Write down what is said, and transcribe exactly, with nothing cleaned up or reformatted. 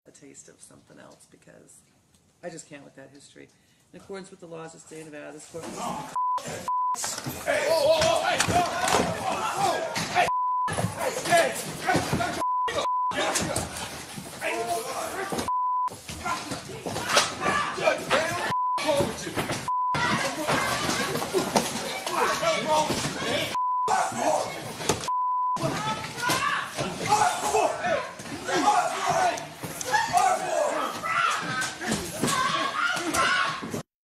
a taste of something else, because I just can't with that history. In accordance with the laws of the state of Nevada, this court... Hey, whoa, whoa, whoa, hey!